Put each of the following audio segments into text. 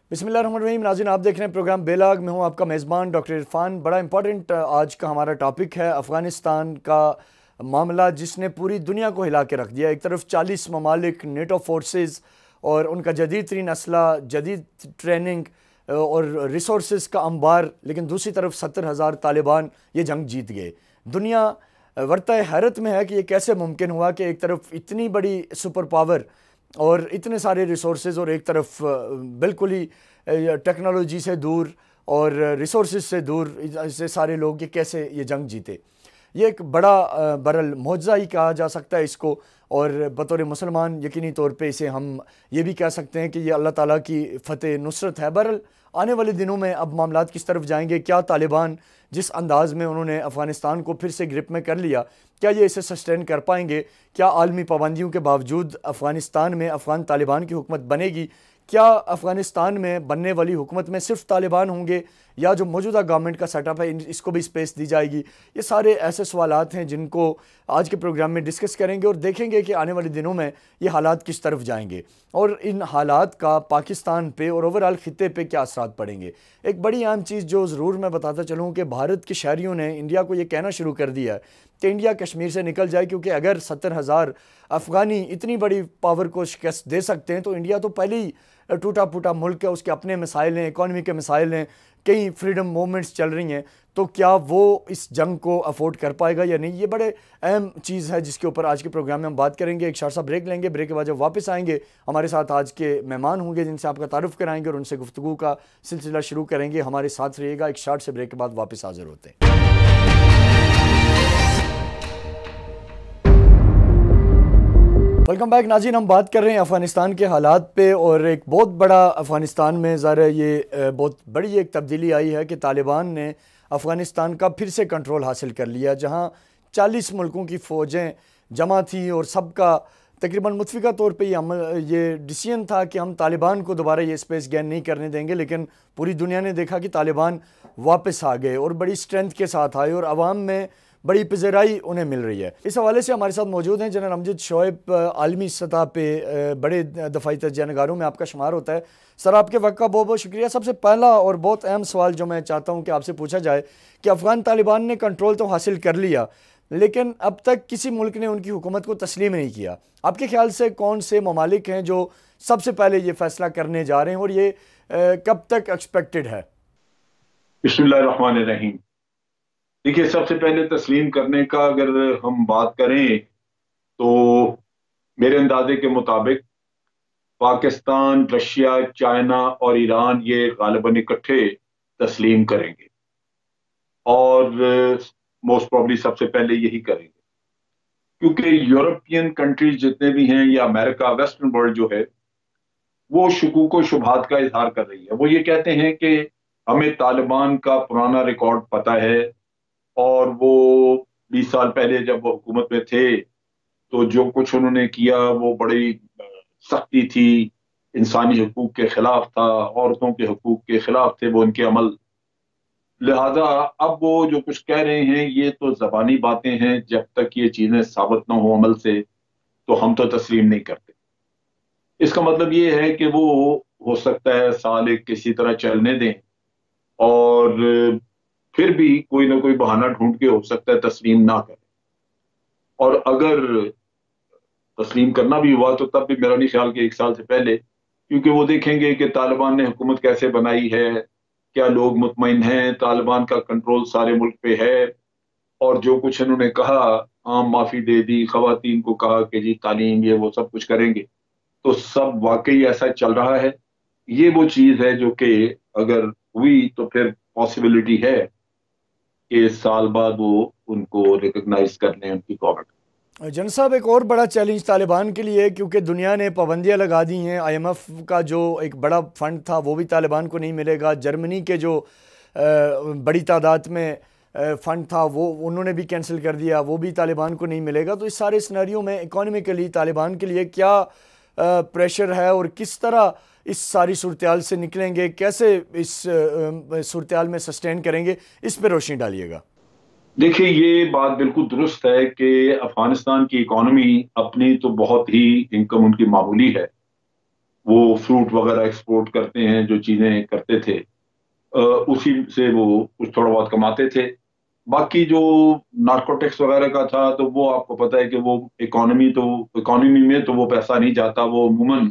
बिस्मिल्लाहिर्रहमानिर्रहीम। नाज़रीन, आप देख रहे हैं प्रोग्राम बेलाग। मैं हूं आपका मेज़बान डॉक्टर इरफान। बड़ा इंपॉर्टेंट आज का हमारा टॉपिक है अफ़गानिस्तान का मामला, जिसने पूरी दुनिया को हिला के रख दिया। एक तरफ 40 ममालिक, नेटो फोर्सेस और उनका जदीद तरीन असला, जदीद ट्रेनिंग और रिसोर्सेज का अंबार, लेकिन दूसरी तरफ 70,000 तालिबान ये जंग जीत गए। दुनिया वर्ताए हैरत में है कि ये कैसे मुमकिन हुआ कि एक तरफ इतनी बड़ी सुपर पावर और इतने सारे रिसोर्सेज और एक तरफ बिल्कुल ही टेक्नोलॉजी से दूर और रिसोर्सेज से दूर ऐसे सारे लोग, ये कैसे ये जंग जीते। ये एक बड़ा बरल मौजज़ा ही कहा जा सकता है इसको, और बतौर मुसलमान यकीनी तौर पे इसे हम ये भी कह सकते हैं कि ये अल्लाह ताला की फ़तेह नुसरत है। बहरहाल आने वाले दिनों में अब मामलात किस तरफ जाएंगे, क्या तालिबान जिस अंदाज़ में उन्होंने अफ़गानिस्तान को फिर से ग्रिप में कर लिया, क्या ये इसे सस्टेन कर पाएंगे, क्या आलमी पाबंदियों के बावजूद अफ़गानिस्तान में अफ़गान तालिबान की हुकूमत बनेगी, क्या अफ़गानिस्तान में बनने वाली हुकूमत में सिर्फ तालिबान होंगे या जो मौजूदा गवर्नमेंट का सेटअप है इसको भी स्पेस दी जाएगी। ये सारे ऐसे सवालात हैं जिनको आज के प्रोग्राम में डिस्कस करेंगे और देखेंगे कि आने वाले दिनों में ये हालात किस तरफ जाएंगे और इन हालात का पाकिस्तान पे और ओवरऑल खित्ते पे क्या असरात पड़ेंगे। एक बड़ी अहम चीज़ जो ज़रूर मैं बताता चलूँ कि भारत के शहरियों ने इंडिया को ये कहना शुरू कर दिया है कि इंडिया कश्मीर से निकल जाए, क्योंकि अगर 70,000 अफ़गानी इतनी बड़ी पावर को शिकस्त दे सकते हैं तो इंडिया तो पहले ही टूटा फूटा मुल्क है, उसके अपने मसाइल हैं, इकॉनमी के मसाइल हैं, कई फ्रीडम मूवमेंट्स चल रही हैं, तो क्या वो इस जंग को अफोर्ड कर पाएगा या नहीं। ये बड़े अहम चीज़ है जिसके ऊपर आज के प्रोग्राम में हम बात करेंगे। एक शॉर्ट सा ब्रेक लेंगे, ब्रेक के बाद जब वापस आएंगे हमारे साथ आज के मेहमान होंगे जिनसे आपका तारुफ कराएंगे और उनसे गुफ्तगू का सिलसिला शुरू करेंगे। हमारे साथ रहिएगा। एक शॉर्ट से ब्रेक के बाद वापस हाजिर होते हैं। वेलकम बैक नाज़रीन। हम बात कर रहे हैं अफ़गानिस्तान के हालात पे, और एक बहुत बड़ा अफ़गानिस्तान में ज़रा ये बहुत बड़ी एक तब्दीली आई है कि तालिबान ने अफ़गानिस्तान का फिर से कंट्रोल हासिल कर लिया। जहां 40 मुल्कों की फ़ौजें जमा थी और सबका तकरीबन मुतफ़िका तौर पे ये डिसीजन था कि हम तालिबान को दोबारा ये स्पेस गेन नहीं करने देंगे, लेकिन पूरी दुनिया ने देखा कि तालिबान वापस आ गए और बड़ी स्ट्रेंथ के साथ आए और आवाम में बड़ी पज़राई उन्हें मिल रही है। इस हवाले से हमारे साथ मौजूद हैं जनरल अमजद शोएब। आलमी सतह पे बड़े दफ़ाई तजज़ियानगारों में आपका शुमार होता है। सर, आपके वक्त का बहुत बहुत शुक्रिया। सबसे पहला और बहुत अहम सवाल जो मैं चाहता हूं कि आपसे पूछा जाए कि अफ़गान तालिबान ने कंट्रोल तो हासिल कर लिया, लेकिन अब तक किसी मुल्क ने उनकी हुकूमत को तस्लीम नहीं किया। आपके ख्याल से कौन से ममालिक हैं जो सबसे पहले ये फैसला करने जा रहे हैं और ये कब तक एक्सपेक्टेड है? बिस्मिल्लाहिर्रहमानिर्रहीम। देखिए, सबसे पहले तस्लीम करने का अगर हम बात करें तो मेरे अंदाजे के मुताबिक पाकिस्तान, रशिया, चाइना और ईरान ये गालिबन इकट्ठे तस्लीम करेंगे और मोस्ट प्रॉब्ली सबसे पहले यही करेंगे, क्योंकि यूरोपियन कंट्रीज जितने भी हैं या अमेरिका, वेस्टर्न वर्ल्ड जो है, वो शुकूक व शुबहात का इजहार कर रही है। वो ये कहते हैं कि हमें तालिबान का पुराना रिकॉर्ड पता है और वो 20 साल पहले जब वो हुकूमत में थे तो जो कुछ उन्होंने किया वो बड़ी सख्ती थी, इंसानी हकूक के खिलाफ था, औरतों के हकूक के खिलाफ थे वो उनके अमल। लिहाजा अब वो जो कुछ कह रहे हैं ये तो जबानी बातें हैं, जब तक ये चीजें साबित ना हो अमल से तो हम तो तस्लीम नहीं करते। इसका मतलब ये है कि वो हो सकता है साल एक किसी तरह चलने दें और फिर भी कोई ना कोई बहाना ढूंढ के हो सकता है तस्लीम ना करें, और अगर तस्लीम करना भी हुआ तो तब भी मेरा नहीं ख्याल कि एक साल से पहले, क्योंकि वो देखेंगे कि तालिबान ने हुकूमत कैसे बनाई है, क्या लोग मुतमईन हैं, तालिबान का कंट्रोल सारे मुल्क पे है, और जो कुछ इन्होंने कहा, आम माफी दे दी, खवातीन को कहा कि जी तालीम ये वो सब कुछ करेंगे, तो सब वाकई ऐसा चल रहा है। ये वो चीज है जो कि अगर हुई तो फिर पॉसिबिलिटी है कि इस साल बाद वो उनको रिकग्नाइज कर लें उनकी गवर्नमेंट। जन साहब, एक और बड़ा चैलेंज तालिबान के लिए है, क्योंकि दुनिया ने पाबंदियां लगा दी हैं। IMF का जो एक बड़ा फंड था वो भी तालिबान को नहीं मिलेगा। जर्मनी के जो बड़ी तादाद में फंड था वो उन्होंने भी कैंसिल कर दिया, वो भी तालिबान को नहीं मिलेगा। तो इस सारे सिनेरियो में इकोनॉमिकली तालिबान के लिए क्या प्रेशर है और किस तरह इस सारी सूरत से निकलेंगे, कैसे इस सूरत में सस्टेन करेंगे, इस पर रोशनी डालिएगा। देखिए, ये बात बिल्कुल दुरुस्त है कि अफगानिस्तान की इकोनॉमी अपनी तो बहुत ही इनकम उनकी मामूली है, وہ فروٹ وغیرہ ایکسپورٹ کرتے ہیں، جو چیزیں کرتے تھے اسی سے وہ کچھ تھوڑا بہت کماتے تھے. باقی جو نارکوٹکس وغیرہ کا تھا تو وہ آپ کو پتہ ہے کہ وہ اکانومی میں تو وہ پیسہ نہیں جاتا، وہ عموماً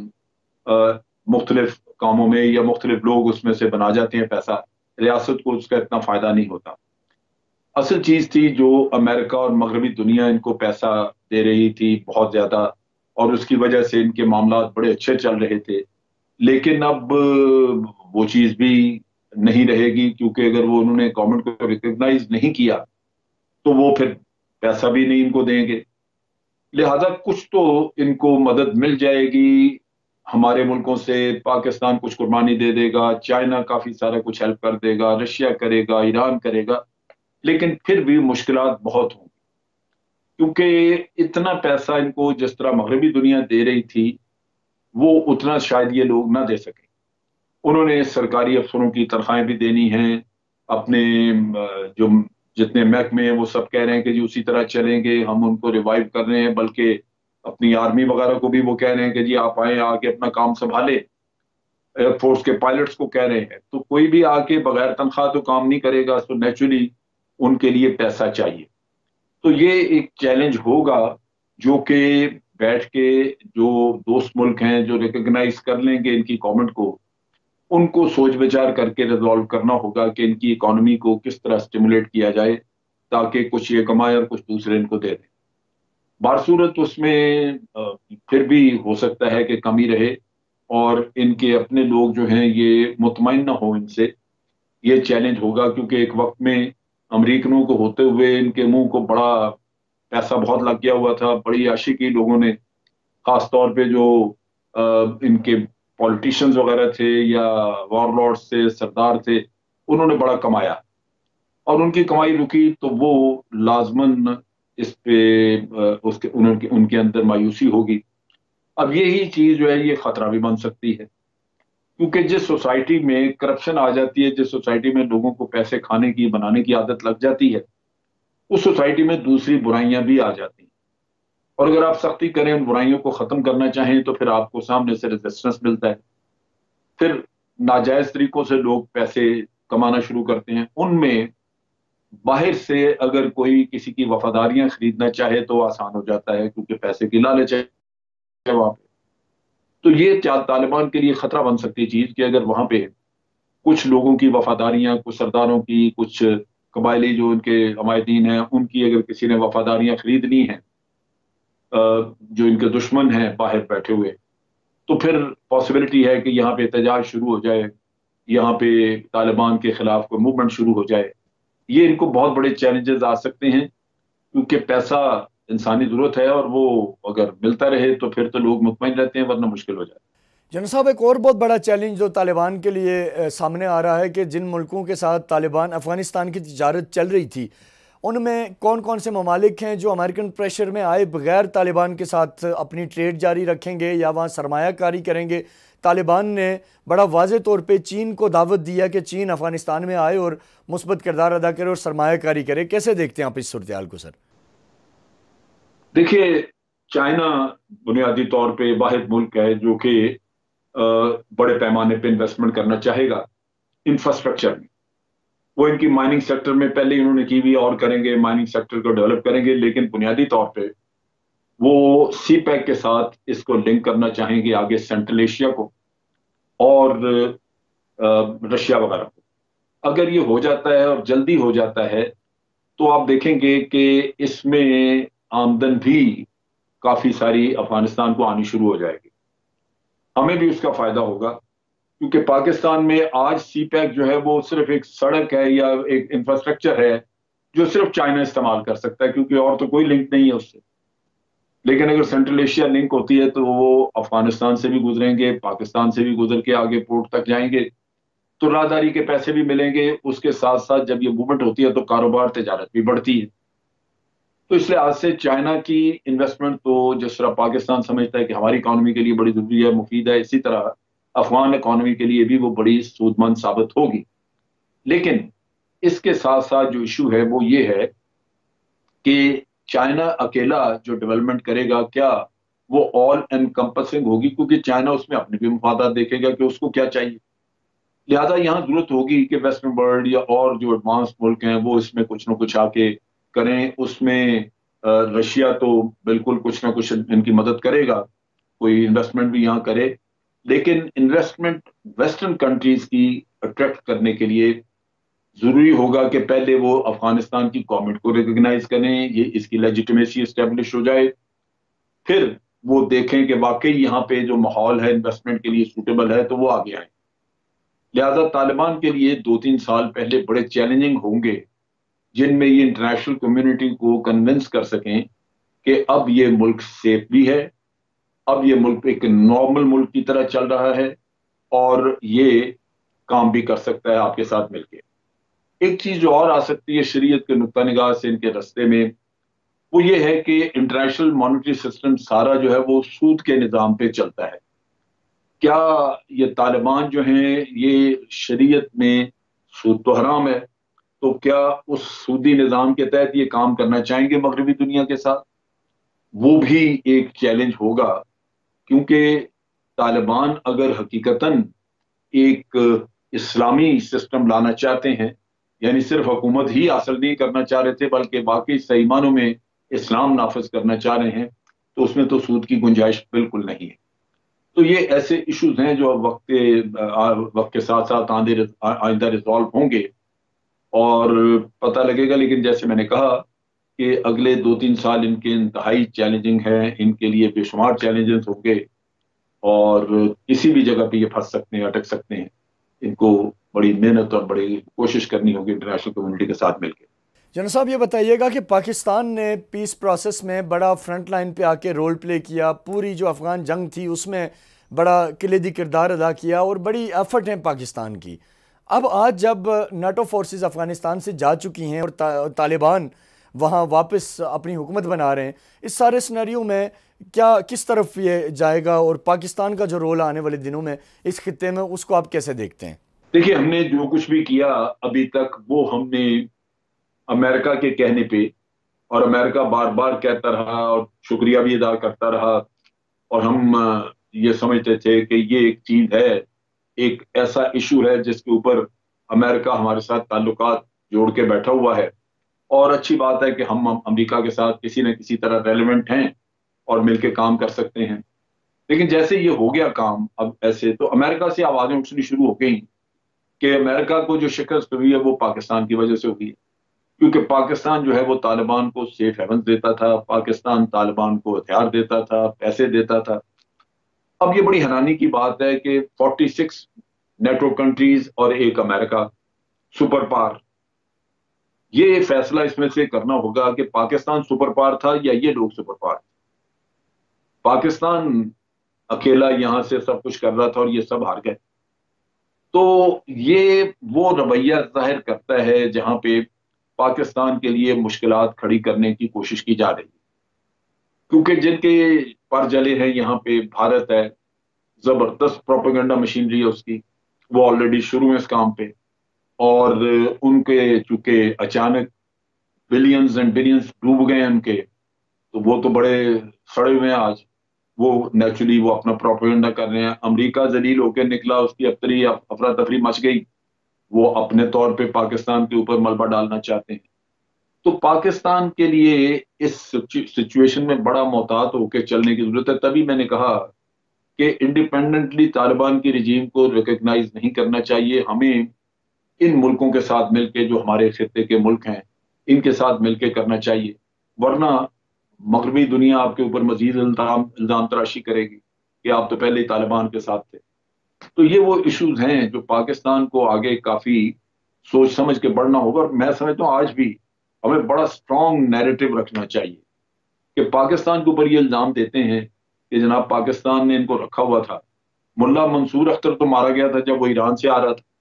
مختلف کاموں میں یا مختلف لوگ اس میں سے بنا جاتے ہیں پیسہ، ریاست کو اس کا اتنا فائدہ نہیں ہوتا. اصل چیز تھی جو امریکہ اور مغربی دنیا ان کو پیسہ دے رہی تھی بہت زیادہ، اور اس کی وجہ سے ان کے معاملات بڑے اچھے چل رہے تھے. لیکن اب وہ چیز بھی نہیں رہے گی، کیونکہ اگر وہ انہوں نے گورنمنٹ کو ریکگنائز نہیں کیا تو وہ پھر پیسہ بھی نہیں ان کو دیں گے. لہذا کچھ تو ان کو مدد مل جائے گی ہمارے ملکوں سے. پاکستان کچھ قربانی دے دے گا، چائنا کافی سارا کچھ ہیلپ کر دے گا، رشیا کرے گا، ایران کرے گا، لیکن پھر بھی مشکلات بہت ہوں، کیونکہ اتنا پیسہ ان کو جس طرح مغربی دنیا دے رہی تھی وہ اتنا شاید یہ لوگ نہ دے سکیں. انہوں نے سرکاری افسروں کی تنخواہیں بھی دینی ہیں، اپنے جو جتنے محکمے ہیں وہ سب کہہ رہے ہیں کہ جی اسی طرح چلیں گے، ہم ان کو ریوائیو کر رہے ہیں، بلکہ اپنی آرمی وغیرہ کو بھی وہ کہہ رہے ہیں کہ جی آپ آئیں، آ کے اپنا کام سنبھالیں. ایئر فورس کے پائلٹس کو کہہ رہے ہیں. تو کوئی بھی آ کے بغیر تنخواہ تو کام نہیں کرے گا، تو نیچرلی ان کے لیے پیسہ چاہیے. تو یہ ایک چیلنج ہوگا جو کہ بیٹھ کے جو دوست ملک ہیں جو ریکگنائز کر لیں گے ان کی گورنمنٹ کو، ان کو سوچ بچار کر کے ریزالو کرنا ہوگا کہ ان کی اکانومی کو کس طرح سٹیمولیٹ کیا جائے تاکہ کچھ یہ کمائے اور کچھ دوسرے ان کو دے دیں. بارصورت اس میں پھر بھی ہو سکتا ہے کہ کمی رہے اور ان کے اپنے لوگ جو ہیں یہ مطمئن نہ ہوں ان سے. یہ چیلنج ہوگا کیونکہ ایک وقت میں امریکنوں کو ہوتے ہوئے ان کے منہ کو بڑا پیسہ بہت لگ گیا ہوا تھا، بڑی عاشی کی لوگوں نے، خاص طور پہ جو ان کے پولیٹیشنز وغیرہ تھے یا وار لارڈز تھے، سردار تھے، انہوں نے بڑا کمایا اور ان کی کمائی رکی تو وہ لازماً اس پہ ان کے اندر مایوسی ہوگی. اب یہی چیز جو ہے یہ خطرہ بھی بن سکتی ہے، کیونکہ جس سوسائٹی میں کرپشن آ جاتی ہے، جس سوسائٹی میں لوگوں کو پیسے کھانے کی بنانے کی عادت لگ جاتی ہے، اس سوسائٹی میں دوسری برائیاں بھی آ جاتی ہیں. اور اگر آپ سختی کریں، ان برائیوں کو ختم کرنا چاہیں تو پھر آپ کو سامنے سے ریزسٹنس ملتا ہے. پھر ناجائز طریقوں سے لوگ پیسے کمانا شروع کرتے ہیں. ان میں باہر سے اگر کوئی کسی کی وفاداریاں خریدنا چاہے تو آسان ہو جاتا ہے، کیونکہ پیسے کی لالچ ہے وہاں پہ. تو یہ طالبان کے لیے خطرہ بن سکتی چیز کہ اگر وہاں پہ کچھ لوگوں کی وفاداریاں، کچھ سرداروں کی، کچھ قبائلی جو ان کے عمائدین ہیں ان کی اگر کسی نے وفاداریاں خرید لی ہیں جو ان کے دشمن ہیں باہر بیٹھے ہوئے، تو پھر پاسبلٹی ہے کہ یہاں پہ احتجاج شروع ہو جائے، یہاں پہ طالبان کے خلاف کوئی موومنٹ شروع ہو جائے. یہ ان کو بہت بڑے چیلنجز آ سکتے ہیں، کیونکہ پیسہ انسانی ضرورت ہے اور وہ اگر ملتا رہے تو پھر تو لوگ مطمئن رہتے ہیں، ورنہ مشکل ہو جائے. جنرل صاحب، ایک اور بہت بڑا چیلنج جو طالبان کے لیے سامنے آ رہا ہے کہ جن ملکوں کے ساتھ طالبان افغانستان کی تجارت چل رہی تھی ان میں کون کون سے ممالک ہیں جو امریکن پریشر میں آئے بغیر طالبان کے ساتھ اپنی ٹریڈ جاری رکھیں گے یا وہاں سرمایہ کاری کریں گے؟ طالبان نے بڑا واضح طور پہ چین کو دعوت دیا کہ چین افغانستان میں آئے اور مثبت کردار ادا کرے اور سرمایہ کاری کرے. کیسے دیکھتے ہیں آپ اس صورتحال کو سر؟ دیکھیے، چائنا بنیادی طور پہ واحد ملک ہے جو کہ بڑے پیمانے پہ انویسٹمنٹ کرنا چاہے گا انفراسٹرکچر میں. وہ ان کی مائننگ سیکٹر میں پہلے انہوں نے کی بھی اور کریں گے، مائننگ سیکٹر کو ڈیولپ کریں گے، لیکن بنیادی طور پہ وہ سی پیک کے ساتھ اس کو لنک کرنا چاہیں گے آگے سینٹرل ایشیا کو اور رشیا وغیرہ کو. اگر یہ ہو جاتا ہے اور جلدی ہو جاتا ہے تو آپ دیکھیں گے کہ اس میں آمدن بھی کافی ساری افغانستان کو آنی شروع ہو جائے گی. ہمیں بھی اس کا فائدہ ہوگا، کیونکہ پاکستان میں آج سی پیک جو ہے وہ صرف ایک سڑک ہے یا ایک انفراسٹرکچر ہے جو صرف چائنا استعمال کر سکتا ہے، کیونکہ اور تو کوئی لنک نہیں ہے اس سے. لیکن اگر سینٹرل ایشیا لنک ہوتی ہے تو وہ افغانستان سے بھی گزریں گے، پاکستان سے بھی گزر کے آگے پورٹ تک جائیں گے، تو راہداری کے پیسے بھی ملیں گے. اس کے ساتھ ساتھ جب یہ موومنٹ ہوتی ہے تو کاروبار تجارت بھی بڑھتی ہے. تو اس لحاظ سے چائنا کی انویسٹمنٹ تو جس طرح پاکستان سمجھتا ہے کہ ہماری اکانومی کے لیے بڑی ضروری ہے، مفید ہے، اسی طرح افغان اکانومی کے لیے بھی وہ بڑی سود مند ثابت ہوگی. لیکن اس کے ساتھ ساتھ جو ایشو ہے وہ یہ ہے کہ چائنا اکیلا جو ڈیولپمنٹ کرے گا کیا وہ آل انکمپسنگ ہوگی، کیونکہ چائنا اس میں اپنے بھی مفادات دیکھے گا کہ اس کو کیا چاہیے. لہذا یہاں ضرورت ہوگی کہ ویسٹرن ورلڈ یا اور جو ایڈوانس ملک ہیں وہ اس میں کچھ نہ کچھ آ کے کریں. اس میں رشیا تو بالکل کچھ نہ کچھ ان کی مدد کرے گا، کوئی انویسٹمنٹ بھی یہاں کرے، لیکن انویسٹمنٹ ویسٹرن کنٹریز کی اٹریکٹ کرنے کے لیے ضروری ہوگا کہ پہلے وہ افغانستان کی گورنمنٹ کو ریکگنائز کریں، یہ اس کی لیجیٹمیسی اسٹیبلش ہو جائے، پھر وہ دیکھیں کہ واقعی یہاں پہ جو ماحول ہے انویسٹمنٹ کے لیے سوٹیبل ہے تو وہ آگے آئیں. لہذا طالبان کے لیے 2-3 سال پہلے بڑے چیلنجنگ ہوں گے، جن میں یہ انٹرنیشنل کمیونٹی کو کنونس کر سکیں کہ اب یہ ملک سیف بھی ہے، اب یہ ملک ایک نارمل ملک کی طرح چل رہا ہے اور یہ کام بھی کر سکتا ہے آپ کے ساتھ مل کے. ایک چیز جو اور آ سکتی ہے شریعت کے نقطہ نگاہ سے ان کے رستے میں، وہ یہ ہے کہ انٹرنیشنل مانیٹری سسٹم سارا جو ہے وہ سود کے نظام پہ چلتا ہے. کیا یہ طالبان جو ہیں یہ شریعت میں سود تو حرام ہے، تو کیا اس سودی نظام کے تحت یہ کام کرنا چاہیں گے مغربی دنیا کے ساتھ؟ وہ بھی ایک چیلنج ہوگا، کیونکہ طالبان اگر حقیقتاً ایک اسلامی سسٹم لانا چاہتے ہیں، یعنی صرف حکومت ہی حاصل نہیں کرنا چاہ رہے تھے بلکہ باقی صحیح معنوں میں اسلام نافذ کرنا چاہ رہے ہیں، تو اس میں تو سود کی گنجائش بالکل نہیں ہے. تو یہ ایسے ایشوز ہیں جو وقت کے ساتھ ساتھ آئندہ ریزالو ہوں گے اور پتہ لگے گا. لیکن جیسے میں نے کہا کہ اگلے 2-3 سال ان کے انتہائی چیلنجنگ ہیں، ان کے لیے بے شمار چیلنجز ہوں گے اور کسی بھی جگہ پہ یہ پھنس سکتے ہیں، اٹک سکتے ہیں. ان کو بڑی محنت اور بڑی کوشش کرنی ہوگی انٹرنیشنل کمیونٹی کے ساتھ مل کے. جنرل صاحب یہ بتائیے گا کہ پاکستان نے پیس پروسیس میں بڑا فرنٹ لائن پہ آ کے رول پلے کیا، پوری جو افغان جنگ تھی اس میں بڑا کلیدی کردار ادا کیا اور بڑی ایفرٹ ہیں پاکستان کی. اب آج جب نیٹو فورسز افغانستان سے جا چکی ہیں اور طالبان وہاں واپس اپنی حکومت بنا رہے ہیں، اس سارے سینیریو میں کیا کس طرف یہ جائے گا اور پاکستان کا جو رول آنے والے دنوں میں اس خطے میں اس کو آپ کیسے دیکھتے ہیں؟ دیکھیے، ہم نے جو کچھ بھی کیا ابھی تک وہ ہم نے امریکہ کے کہنے پہ، اور امریکہ بار بار کہتا رہا اور شکریہ بھی ادا کرتا رہا، اور ہم یہ سمجھتے تھے کہ یہ ایک چیز ہے، ایک ایسا ایشو ہے جس کے اوپر امریکہ ہمارے ساتھ تعلقات جوڑ کے بیٹھا ہوا ہے، اور اچھی بات ہے کہ ہم امریکہ کے ساتھ کسی نہ کسی طرح ریلیونٹ ہیں اور مل کے کام کر سکتے ہیں. لیکن جیسے یہ ہو گیا کام، اب ایسے تو امریکہ سے آوازیں اٹھنی شروع ہو گئیں کہ امریکہ کو جو شکست ہوئی ہے وہ پاکستان کی وجہ سے ہوئی ہے، کیونکہ پاکستان جو ہے وہ طالبان کو سیف ہیونز دیتا تھا، پاکستان طالبان کو ہتھیار دیتا تھا، پیسے دیتا تھا. اب یہ بڑی حیرانی کی بات ہے کہ 46 نیٹو کنٹریز اور ایک امریکہ سپر پاور، یہ فیصلہ اس میں سے کرنا ہوگا کہ پاکستان سپر پاور تھا یا یہ لوگ سپر پاور تھے. پاکستان اکیلا یہاں سے سب کچھ کر رہا تھا اور یہ سب ہار گئے. تو یہ وہ رویہ ظاہر کرتا ہے جہاں پہ پاکستان کے لیے مشکلات کھڑی کرنے کی کوشش کی جا رہی ہے، کیونکہ جن کے پر جلے ہیں یہاں پہ بھارت ہے، زبردست پروپیگنڈا مشینری ہے اس کی، وہ آلریڈی شروع میں اس کام پہ، اور ان کے چونکہ اچانک بلینز اینڈ بلینز ڈوب گئے ان کے، تو وہ تو بڑے سڑے ہوئے ہیں آج. وہ نیچرلی وہ اپنا پروپیگنڈا کر رہے ہیں. امریکہ ذلیل ہو کے نکلا، اس کی افطری افراتفری مچ گئی، وہ اپنے طور پہ پاکستان کے اوپر ملبہ ڈالنا چاہتے ہیں. تو پاکستان کے لیے اس سچویشن میں بڑا محتاط ہو کے چلنے کی ضرورت ہے. تبھی میں نے کہا کہ انڈیپینڈنٹلی طالبان کی رجیم کو ریکگنائز نہیں کرنا چاہیے، ہمیں ان ملکوں کے ساتھ مل کے جو ہمارے خطے کے ملک ہیں ان کے ساتھ مل کے کرنا چاہیے، ورنہ مغربی دنیا آپ کے اوپر مزید الزام تراشی کرے گی کہ آپ تو پہلے ہی طالبان کے ساتھ تھے. تو یہ وہ ایشوز ہیں جو پاکستان کو آگے کافی سوچ سمجھ کے بڑھنا ہوگا. اور میں سمجھتا ہوں آج بھی ہمیں بڑا اسٹرانگ نیریٹو رکھنا چاہیے کہ پاکستان کے اوپر یہ الزام دیتے ہیں کہ جناب پاکستان نے ان کو رکھا ہوا تھا. ملا منصور اختر تو مارا گیا تھا جب وہ ایران سے آ رہا تھا.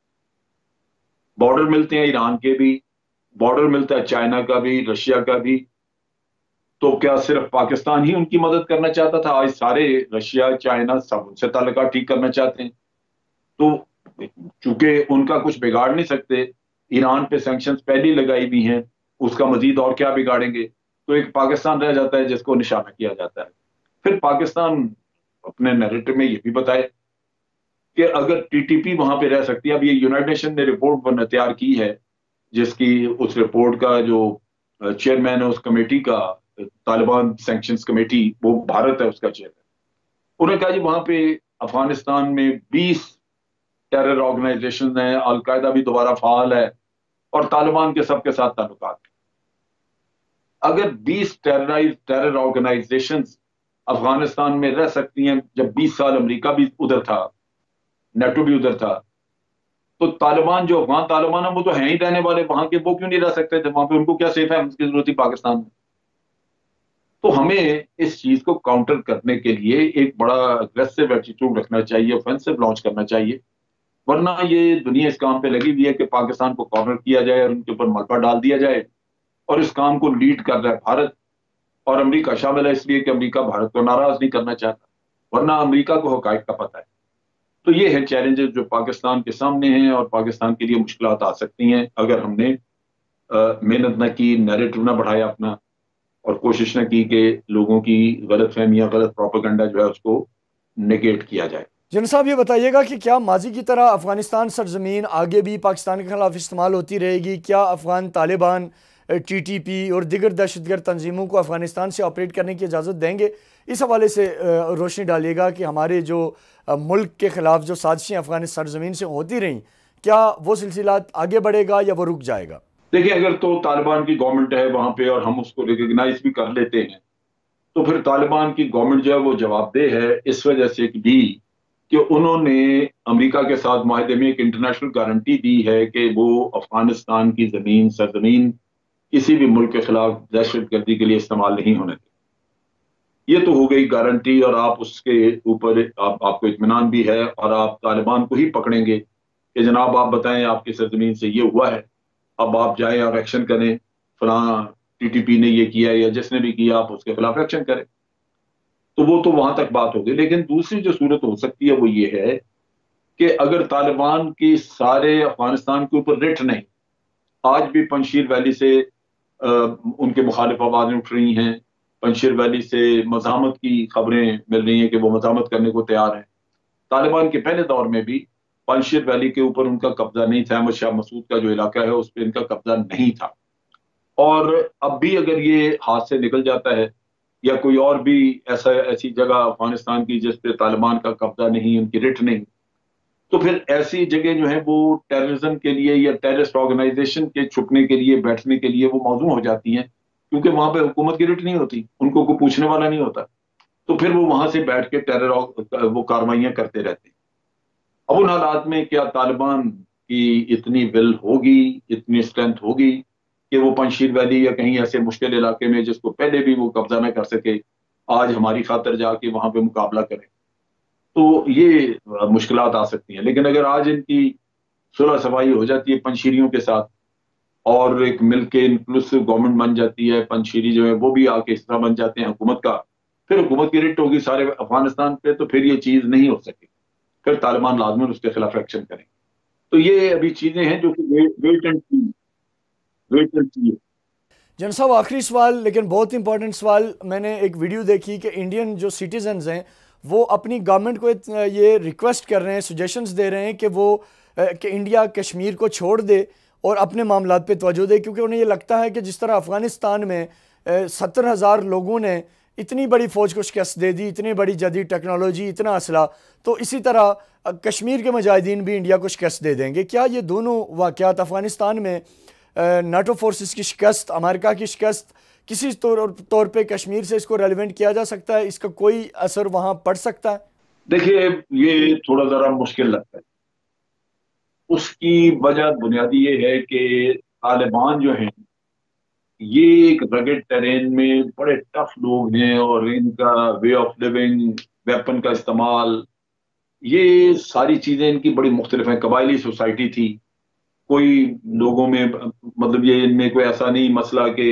بارڈر ملتے ہیں ایران کے بھی، بارڈر ملتا ہے چائنا کا بھی، رشیا کا بھی. تو کیا صرف پاکستان ہی ان کی مدد کرنا چاہتا تھا؟ آج سارے رشیا، چائنا سب ان سے تعلقات ٹھیک کرنا چاہتے ہیں. تو چونکہ ان کا کچھ بگاڑ نہیں سکتے، ایران پہ سینکشنز پہلی لگائی ہوئی ہیں، اس کا مزید اور کیا بگاڑیں گے؟ تو ایک پاکستان رہ جاتا ہے جس کو نشانہ کیا جاتا ہے. پھر پاکستان اپنے نیریٹو میں یہ بھی بتائے کہ اگر ٹی ٹی پی وہاں پہ رہ سکتی ہے. اب یہ یونائٹڈ نیشن نے رپورٹ تیار کی ہے، جس کی اس رپورٹ کا جو چیئرمین ہے اس کمیٹی کا، طالبان سینکشنز کمیٹی، وہ بھارت ہے اس کا چیئرمین. انہوں نے کہا جی وہاں پہ افغانستان میں 20 ٹیرر آرگنائزیشن ہیں، القاعدہ بھی دوبارہ فعال ہے اور طالبان کے سب کے ساتھ تعلقات ہیں. اگر 20 ٹیرر آرگنائزیشن افغانستان میں رہ سکتی ہیں جب 20 سال امریکہ بھی ادھر تھا، نیٹو بھی ادھر تھا، تو طالبان جو افغان طالبان ہیں وہ تو ہیں ہی رہنے والے وہاں کے، وہ کیوں نہیں رہ سکتے تھے وہاں پہ؟ ان کو کیا سیف ہے کی ضرورت تھی پاکستان میں؟ تو ہمیں اس چیز کو کاؤنٹر کرنے کے لیے ایک بڑا اگریسو ایٹیٹیوڈ رکھنا چاہیے، اوفینسو لانچ کرنا چاہیے. ورنہ یہ دنیا اس کام پہ لگی ہوئی ہے کہ پاکستان کو کارنر کیا جائے اور ان کے اوپر ملبہ ڈال دیا جائے، اور اس کام کو لیڈ کر رہا ہے بھارت اور امریکہ شامل ہے، اس لیے کہ امریکہ بھارت کو ناراض نہیں کرنا چاہتا، ورنہ امریکہ کو حقائق کا پتہ ہے. تو یہ ہے چیلنجز جو پاکستان کے سامنے ہیں، اور پاکستان کے لیے مشکلات آ سکتی ہیں اگر ہم نے محنت نہ کی، نیریٹو نہ بڑھایا اپنا، اور کوشش نہ کی کہ لوگوں کی غلط فہمیاں، غلط پروپیگنڈا جو ہے اس کو نیگیٹ کیا جائے. جن صاحب یہ بتائیے گا کہ کیا ماضی کی طرح افغانستان سرزمین آگے بھی پاکستان کے خلاف استعمال ہوتی رہے گی؟ کیا Afghan Taliban T T P اور دیگر دہشت گرد تنظیموں کو افغانستان سے آپریٹ کرنے کی اجازت دیں گے؟ اس حوالے سے روشنی ڈالیے گا کہ ہمارے جو ملک کے خلاف جو سازشیں افغانستان سرزمین سے ہوتی رہیں، کیا وہ سلسلات آگے بڑھے گا یا وہ رک جائے گا؟ دیکھیں، اگر تو طالبان کی گورنمنٹ ہے وہاں پہ اور ہم اس کو ریکگنائز بھی کر لیتے ہیں، تو پھر طالبان کی گورنمنٹ جو ہے وہ جواب دہ ہے اس وجہ سے بھی کہ انہوں نے امریکہ کے ساتھ معاہدے میں ایک انٹرنیشنل گارنٹی دی ہے کہ وہ افغانستان کی زمین، سرزمین کسی بھی ملک کے خلاف دہشت گردی کے لیے استعمال نہیں ہونے دیں. یہ تو ہو گئی گارنٹی، اور آپ اس کے اوپر آپ کو اطمینان بھی ہے، اور آپ طالبان کو ہی پکڑیں گے کہ جناب آپ بتائیں آپ کی سرزمین سے یہ ہوا ہے، اب آپ جائیں اور ایکشن کریں، فلاں ٹی ٹی پی نے یہ کیا یا جس نے بھی کیا آپ اس کے خلاف ایکشن کریں. تو وہ تو وہاں تک بات ہوگی. لیکن دوسری جو صورت ہو سکتی ہے وہ یہ ہے کہ اگر طالبان کی سارے افغانستان کے اوپر رٹ نہیں، آج بھی پنجشیر ویلی سے ان کے مخالف آوازیں اٹھ رہی ہیں، پنجشیر ویلی سے مزاحمت کی خبریں مل رہی ہیں کہ وہ مزاحمت کرنے کو تیار ہیں. طالبان کے پہلے دور میں بھی پنجشیر ویلی کے اوپر ان کا قبضہ نہیں تھا، احمد شاہ مسعود کا جو علاقہ ہے اس پہ ان کا قبضہ نہیں تھا. اور اب بھی اگر یہ ہاتھ سے نکل جاتا ہے یا کوئی اور بھی ایسی جگہ افغانستان کی جس پہ طالبان کا قبضہ نہیں، ان کی رٹ نہیں، تو پھر ایسی جگہ جو ہے وہ ٹیررزم کے لیے یا ٹیررسٹ آرگنائزیشن کے چھپنے کے لیے، بیٹھنے کے لیے وہ موزوں ہو جاتی ہیں، کیونکہ وہاں پہ حکومت کی رٹ نہیں ہوتی، ان کو کوئی پوچھنے والا نہیں ہوتا، تو پھر وہ وہاں سے بیٹھ کے وہ کارروائیاں کرتے رہتے ہیں. اب ان حالات میں کیا طالبان کی اتنی ول ہوگی، اتنی اسٹرینتھ ہوگی کہ وہ پنجشیر ویلی یا کہیں ایسے مشکل علاقے میں جس کو پہلے بھی وہ قبضہ نہ کر سکے، آج ہماری خاطر جا کے وہاں پہ مقابلہ کریں؟ تو یہ مشکلات آ سکتی ہیں. لیکن اگر آج ان کی صلح صفائی ہو جاتی ہے پنجشیریوں کے ساتھ، اور ایک مل کے انکلوسیو گورنمنٹ بن جاتی ہے، پنجشیری جو ہے وہ بھی آ کے حصہ بن جاتے ہیں حکومت کا، پھر حکومت کی رٹ ہوگی سارے افغانستان پہ، تو پھر یہ چیز نہیں ہو سکے، پھر طالبان لازماً اس کے خلاف ایکشن کریں. تو یہ ابھی چیزیں ہیں جو کہ ویٹ اینڈ سی. جن صاحب آخری سوال، لیکن بہت امپورٹنٹ سوال، میں نے ایک ویڈیو دیکھی کہ انڈین جو سٹیزنز ہیں وہ اپنی گورنمنٹ کو یہ ریکویسٹ کر رہے ہیں، سجیشنز دے رہے ہیں کہ وہ کہ انڈیا کشمیر کو چھوڑ دے اور اپنے معاملات پہ توجہ دے، کیونکہ انہیں یہ لگتا ہے کہ جس طرح افغانستان میں 70,000 لوگوں نے اتنی بڑی فوج کو شکست دے دی، اتنی بڑی جدید ٹیکنالوجی، اتنا اسلحہ، تو اسی طرح کشمیر کے مجاہدین بھی انڈیا کو شکست دے دیں گے. کیا یہ دونوں واقعات، افغانستان میں نیٹو فورسز کی شکست، امریکہ کی شکست، کسی طور پہ کشمیر سے اس کو ریلیونٹ کیا جا سکتا ہے؟ اس کا کوئی اثر وہاں پڑ سکتا ہے؟ دیکھیے، یہ تھوڑا ذرا مشکل لگتا ہے. اس کی وجہ بنیادی یہ ہے کہ طالبان جو ہیں یہ ایک رگڈ ٹیرین میں بڑے ٹف لوگ ہیں، اور ان کا وے آف لیونگ، ویپن کا استعمال، یہ ساری چیزیں ان کی بڑی مختلف ہیں. قبائلی سوسائٹی تھی، کوئی لوگوں میں مطلب یہ ان میں کوئی ایسا نہیں مسئلہ کہ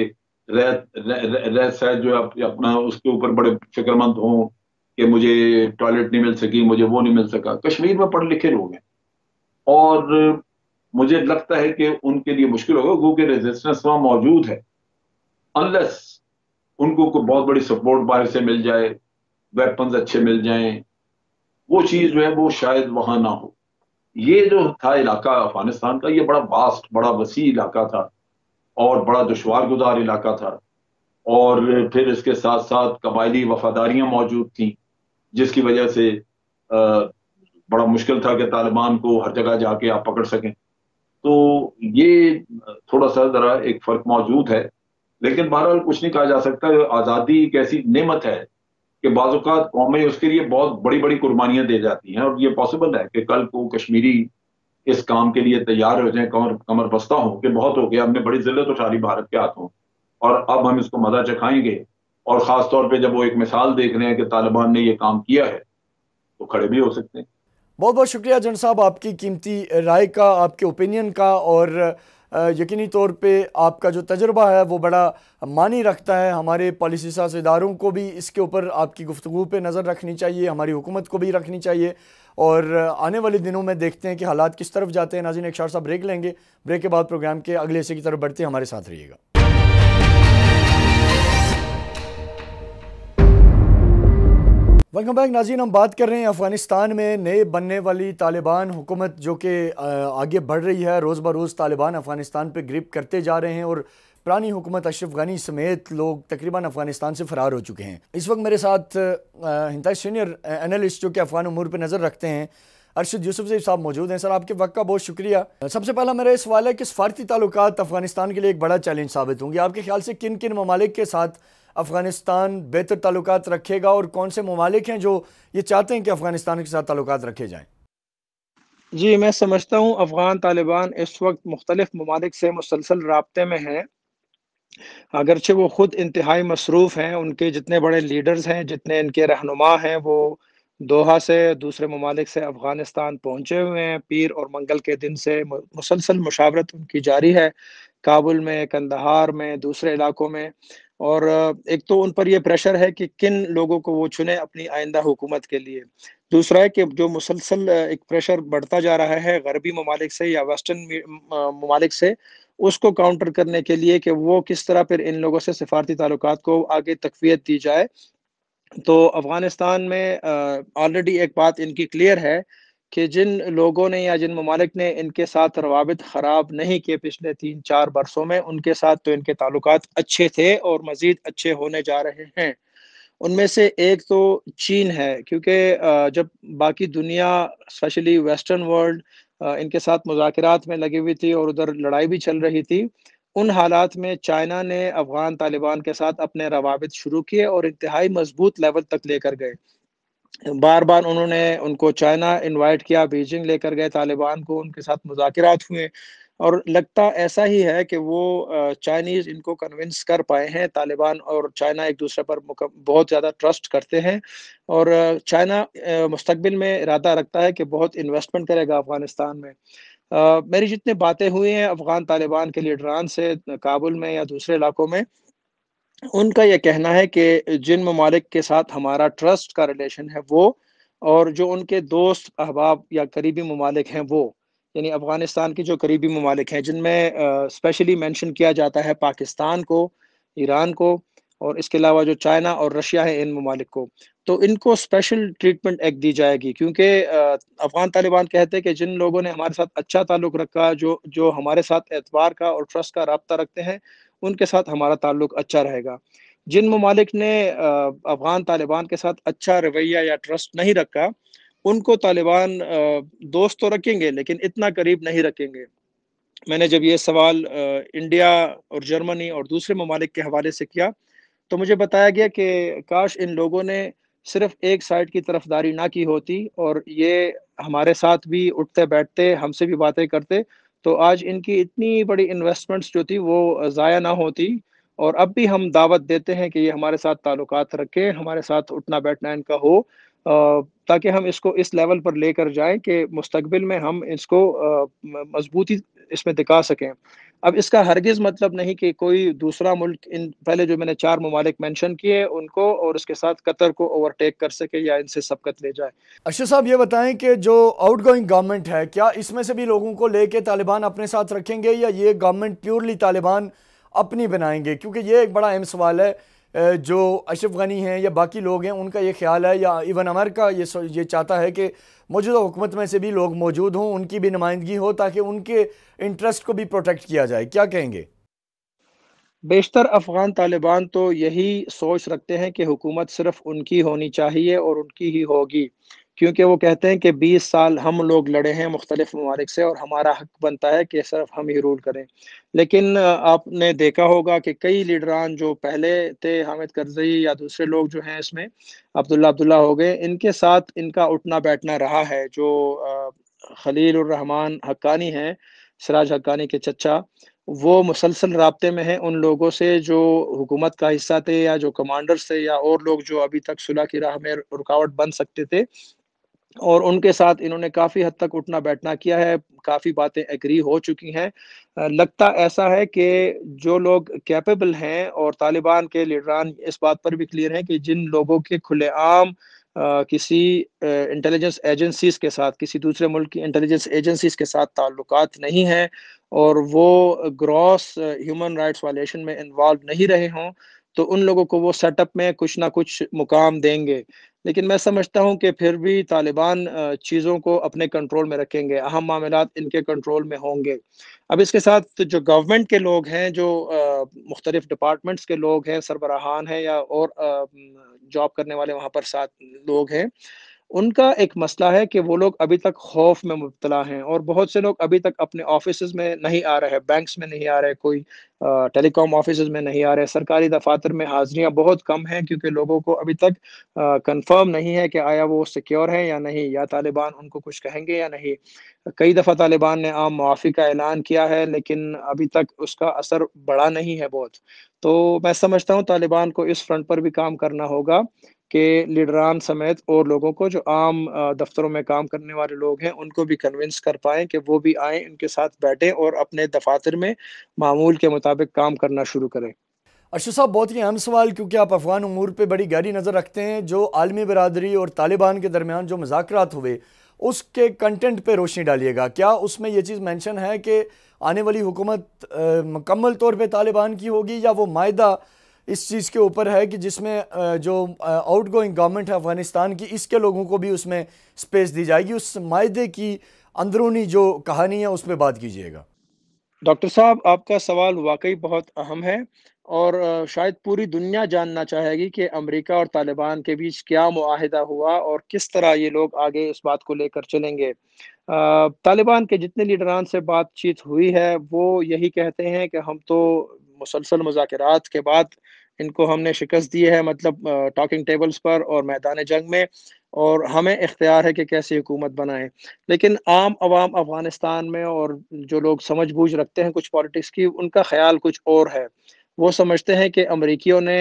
رہ سہج جو اپنا اس کے اوپر بڑے فکر مند ہوں کہ مجھے ٹوائلٹ نہیں مل سکی، مجھے وہ نہیں مل سکا. کشمیر میں پڑھے لکھے لوگ ہیں، اور مجھے لگتا ہے کہ ان کے لیے مشکل ہوگا کیونکہ ریزسٹنس وہاں موجود ہے، انلیس ان کو کوئی بہت بڑی سپورٹ باہر سے مل جائے. ویپنز اچھے مل جائیں، وہ چیز جو ہے وہ شاید وہاں نہ ہو۔ یہ جو تھا علاقہ افغانستان کا، یہ بڑا واسٹ، بڑا وسیع علاقہ تھا اور بڑا دشوار گزار علاقہ تھا، اور پھر اس کے ساتھ ساتھ قبائلی وفاداریاں موجود تھیں، جس کی وجہ سے بڑا مشکل تھا کہ طالبان کو ہر جگہ جا کے آپ پکڑ سکیں۔ تو یہ تھوڑا سا ذرا ایک فرق موجود ہے، لیکن بہرحال کچھ نہیں کہا جا سکتا۔ آزادی ایک ایسی نعمت ہے کہ بعض اوقات قومیں اس کے لیے بہت بڑی بڑی قربانیاں دے جاتی ہیں، اور یہ پاسبل ہے کہ کل کو کشمیری اس کام کے لیے تیار ہو جائیں، کمر بستہ ہوں کہ بہت ہو گیا، ہم نے بڑی ذلت اٹھا لی بھارت کے ہاتھوں، اور اب ہم اس کو مزہ چکھائیں گے۔ اور خاص طور پہ جب وہ ایک مثال دیکھ رہے ہیں کہ طالبان نے یہ کام کیا ہے، تو کھڑے بھی ہو سکتے ہیں۔ بہت بہت شکریہ جن صاحب آپ کی قیمتی رائے کا، آپ کے اوپینین کا، اور یقینی طور پہ آپ کا جو تجربہ ہے وہ بڑا معنی رکھتا ہے۔ ہمارے پالیسی ساز اداروں کو بھی اس کے اوپر آپ کی گفتگو پہ نظر رکھنی چاہیے، ہماری حکومت کو بھی رکھنی چاہیے، اور آنے والے دنوں میں دیکھتے ہیں کہ حالات کس طرف جاتے ہیں۔ ناظرین، ایک شارٹ سا بریک لیں گے، بریک کے بعد پروگرام کے اگلے حصے کی طرف بڑھتے ہیں، ہمارے ساتھ رہیے گا۔ ویلکم بیک ناظرین، ہم بات کر رہے ہیں افغانستان میں نئے بننے والی طالبان حکومت جو کہ آگے بڑھ رہی ہے۔ روز بروز طالبان افغانستان پہ گرپ کرتے جا رہے ہیں، اور پرانی حکومت اشرف غنی سمیت لوگ تقریباً افغانستان سے فرار ہو چکے ہیں۔ اس وقت میرے ساتھ انتہائی سینئر اینالسٹ جو کہ افغان امور پہ نظر رکھتے ہیں، ارشد یوسفزئی صاحب موجود ہیں۔ سر، آپ کے وقت کا بہت شکریہ۔ سب سے پہلا میرا یہ سوال ہے کہ سفارتی تعلقات افغانستان کے لیے ایک بڑا چیلنج ثابت ہوں گے۔ آپ کے خیال سے کن کن ممالک کے ساتھ افغانستان بہتر تعلقات رکھے گا، اور کون سے ممالک ہیں جو یہ چاہتے ہیں کہ افغانستان کے ساتھ تعلقات رکھے جائیں؟ جی، میں سمجھتا ہوں افغان طالبان اس وقت مختلف ممالک سے مسلسل رابطے میں ہیں، اگرچہ وہ خود انتہائی مصروف ہیں۔ ان کے جتنے بڑے لیڈرز ہیں، جتنے ان کے رہنما ہیں، وہ دوحہ سے، دوسرے ممالک سے افغانستان پہنچے ہوئے ہیں۔ پیر اور منگل کے دن سے مسلسل مشاورت ان کی جاری ہے، کابل میں، کندہار میں، دوسرے علاقوں میں۔ اور ایک تو ان پر یہ پریشر ہے کہ کن لوگوں کو وہ چنے اپنی آئندہ حکومت کے لیے۔ دوسرا ہے کہ جو مسلسل ایک پریشر بڑھتا جا رہا ہے غربی ممالک سے یا ویسٹرن ممالک سے، اس کو کاؤنٹر کرنے کے لیے کہ وہ کس طرح پھر ان لوگوں سے سفارتی تعلقات کو آگے تقویت دی جائے۔ تو افغانستان میں آلریڈی ایک بات ان کی کلیئر ہے کہ جن لوگوں نے یا جن ممالک نے ان کے ساتھ روابط خراب نہیں کیے پچھلے 3-4 برسوں میں، ان کے ساتھ تو ان کے تعلقات اچھے تھے اور مزید اچھے ہونے جا رہے ہیں۔ ان میں سے ایک تو چین ہے، کیونکہ جب باقی دنیا اسپیشلی ویسٹرن ورلڈ ان کے ساتھ مذاکرات میں لگی ہوئی تھی اور ادھر لڑائی بھی چل رہی تھی، ان حالات میں چائنا نے افغان طالبان کے ساتھ اپنے روابط شروع کیے اور انتہائی مضبوط لیول تک لے کر گئے۔ بار بار انہوں نے ان کو چائنا انوائٹ کیا، بیجنگ لے کر گئے طالبان کو، ان کے ساتھ مذاکرات ہوئے، اور لگتا ایسا ہی ہے کہ وہ چائنیز ان کو کنونس کر پائے ہیں۔ طالبان اور چائنا ایک دوسرے پر بہت زیادہ ٹرسٹ کرتے ہیں، اور چائنا مستقبل میں ارادہ رکھتا ہے کہ بہت انویسٹمنٹ کرے گا افغانستان میں۔ میری جتنے باتیں ہوئی ہیں افغان طالبان کے لیڈران سے کابل میں یا دوسرے علاقوں میں، ان کا یہ کہنا ہے کہ جن ممالک کے ساتھ ہمارا ٹرسٹ کا ریلیشن ہے وہ، اور جو ان کے دوست احباب یا قریبی ممالک ہیں وہ، یعنی افغانستان کی جو قریبی ممالک ہیں جن میں اسپیشلی مینشن کیا جاتا ہے پاکستان کو، ایران کو، اور اس کے علاوہ جو چائنا اور رشیا ہے ان ممالک کو، تو ان کو اسپیشل ٹریٹمنٹ ایک دی جائے گی، کیونکہ افغان طالبان کہتے ہیں کہ جن لوگوں نے ہمارے ساتھ اچھا تعلق رکھا، جو ہمارے ساتھ اعتبار کا اور ٹرسٹ کا رابطہ رکھتے ہیں، ان کے ساتھ ہمارا تعلق اچھا رہے گا۔ جن ممالک نے افغان طالبان کے ساتھ اچھا رویہ یا ٹرسٹ نہیں رکھا، ان کو طالبان دوست تو رکھیں گے لیکن اتنا قریب نہیں رکھیں گے۔ میں نے جب یہ سوال انڈیا اور جرمنی اور دوسرے ممالک کے حوالے سے کیا تو مجھے بتایا گیا کہ کاش ان لوگوں نے صرف ایک سائڈ کی طرفداری نہ کی ہوتی اور یہ ہمارے ساتھ بھی اٹھتے بیٹھتے، ہم سے بھی باتیں کرتے، تو آج ان کی اتنی بڑی انویسٹمنٹس جو تھی وہ ضائع نہ ہوتی۔ اور اب بھی ہم دعوت دیتے ہیں کہ یہ ہمارے ساتھ تعلقات رکھیں، ہمارے ساتھ اٹھنا بیٹھنا ان کا ہو، تاکہ ہم اس کو اس لیول پر لے کر جائیں کہ مستقبل میں ہم اس کو مضبوطی اس میں دکھا سکیں۔ اب اس کا ہرگز مطلب نہیں کہ کوئی دوسرا ملک ان پہلے جو میں نے 4 ممالک مینشن کیے ان کو اور اس کے ساتھ قطر کو اوورٹیک کر سکے یا ان سے سبقت لے جائے۔ ارشد صاحب، یہ بتائیں کہ جو آؤٹ گوئنگ گورنمنٹ ہے، کیا اس میں سے بھی لوگوں کو لے کے طالبان اپنے ساتھ رکھیں گے، یا یہ گورنمنٹ پیورلی طالبان اپنی بنائیں گے؟ کیونکہ یہ ایک بڑا اہم سوال ہے جو اشرف غنی ہیں یا باقی لوگ ہیں ان کا یہ خیال ہے، یا ایون امریکہ یہ چاہتا ہے کہ موجودہ حکومت میں سے بھی لوگ موجود ہوں، ان کی بھی نمائندگی ہو تاکہ ان کے انٹرسٹ کو بھی پروٹیکٹ کیا جائے؟ کیا کہیں گے؟ بیشتر افغان طالبان تو یہی سوچ رکھتے ہیں کہ حکومت صرف ان کی ہونی چاہیے اور ان کی ہی ہوگی، کیونکہ وہ کہتے ہیں کہ 20 سال ہم لوگ لڑے ہیں مختلف ممالک سے اور ہمارا حق بنتا ہے کہ صرف ہم ہی رول کریں۔ لیکن آپ نے دیکھا ہوگا کہ کئی لیڈران جو پہلے تھے، حامد کرزئی یا دوسرے لوگ جو ہیں اس میں عبداللہ ہو گئے، ان کے ساتھ ان کا اٹھنا بیٹھنا رہا ہے۔ جو خلیل الرحمان حقانی ہیں، سراج حقانی کے چچا، وہ مسلسل رابطے میں ہیں ان لوگوں سے جو حکومت کا حصہ تھے یا جو کمانڈرز تھے یا اور لوگ جو ابھی تک صلح کی راہ میں رکاوٹ بن سکتے تھے، اور ان کے ساتھ انہوں نے کافی حد تک اٹھنا بیٹھنا کیا ہے، کافی باتیں ایگری ہو چکی ہیں۔ لگتا ایسا ہے کہ جو لوگ کیپیبل ہیں، اور طالبان کے لیڈران اس بات پر بھی کلیئر ہیں کہ جن لوگوں کے کھلے عام کسی انٹیلیجنس ایجنسیز کے ساتھ، کسی دوسرے ملک کی انٹیلیجنس ایجنسیز کے ساتھ تعلقات نہیں ہیں اور وہ گراس ہیومن رائٹس وائلیشن میں انوالو نہیں رہے ہوں، تو ان لوگوں کو وہ سیٹ اپ میں کچھ نہ کچھ مقام دیں گے۔ لیکن میں سمجھتا ہوں کہ پھر بھی طالبان چیزوں کو اپنے کنٹرول میں رکھیں گے، اہم معاملات ان کے کنٹرول میں ہوں گے۔ اب اس کے ساتھ جو گورنمنٹ کے لوگ ہیں، جو مختلف ڈپارٹمنٹس کے لوگ ہیں، سربراہان ہیں یا اور جاب کرنے والے وہاں پر ساتھ لوگ ہیں، ان کا ایک مسئلہ ہے کہ وہ لوگ ابھی تک خوف میں مبتلا ہیں، اور بہت سے لوگ ابھی تک اپنے آفیسز میں نہیں آ رہے، بینکس میں نہیں آ رہے، کوئی ٹیلی کام آفیسز میں نہیں آ رہے، سرکاری دفاتر میں حاضریاں بہت کم ہیں، کیونکہ لوگوں کو ابھی تک کنفرم نہیں ہے کہ آیا وہ سیکیور ہے یا نہیں، یا طالبان ان کو کچھ کہیں گے یا نہیں۔ کئی دفعہ طالبان نے عام معافی کا اعلان کیا ہے، لیکن ابھی تک اس کا اثر بڑا نہیں ہے بہت۔ تو میں سمجھتا ہوں طالبان کو اس فرنٹ پر بھی کام کرنا ہوگا کہ لیڈران سمیت اور لوگوں کو جو عام دفتروں میں کام کرنے والے لوگ ہیں، ان کو بھی کنونس کر پائیں کہ وہ بھی آئیں، ان کے ساتھ بیٹھیں اور اپنے دفاتر میں معمول کے مطابق کام کرنا شروع کریں۔ ارشد صاحب، بہت ہی اہم سوال، کیونکہ آپ افغان امور پہ بڑی گہری نظر رکھتے ہیں۔ جو عالمی برادری اور طالبان کے درمیان جو مذاکرات ہوئے، اس کے کنٹینٹ پہ روشنی ڈالیے گا۔ کیا اس میں یہ چیز مینشن ہے کہ آنے والی حکومت مکمل طور پہ طالبان کی ہوگی، یا وہ معاہدہ اس چیز کے اوپر ہے کہ جس میں جو آؤٹ گوئنگ گورنمنٹ ہے افغانستان کی، اس کے لوگوں کو بھی اس میں سپیس دی جائے گی؟ اس معاہدے کی اندرونی جو کہانی ہے اس پہ بات کیجیے گا۔ ڈاکٹر صاحب، آپ کا سوال واقعی بہت اہم ہے، اور شاید پوری دنیا جاننا چاہے گی کہ امریکہ اور طالبان کے بیچ کیا معاہدہ ہوا اور کس طرح یہ لوگ آگے اس بات کو لے کر چلیں گے۔ طالبان کے جتنے لیڈران سے بات چیت ہوئی ہے، وہ یہی کہتے ہیں کہ ہم تو مسلسل مذاکرات کے بعد ان کو ہم نے شکست دی ہے، مطلب ٹاکنگ ٹیبلز پر اور میدان جنگ میں، اور ہمیں اختیار ہے کہ کیسی حکومت بنائیں۔ لیکن عام عوام افغانستان میں اور جو لوگ سمجھ بوجھ رکھتے ہیں کچھ پالیٹکس کی، ان کا خیال کچھ اور ہے۔ وہ سمجھتے ہیں کہ امریکیوں نے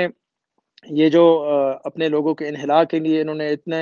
یہ جو اپنے لوگوں کے انخلاء کے لیے انہوں نے اتنے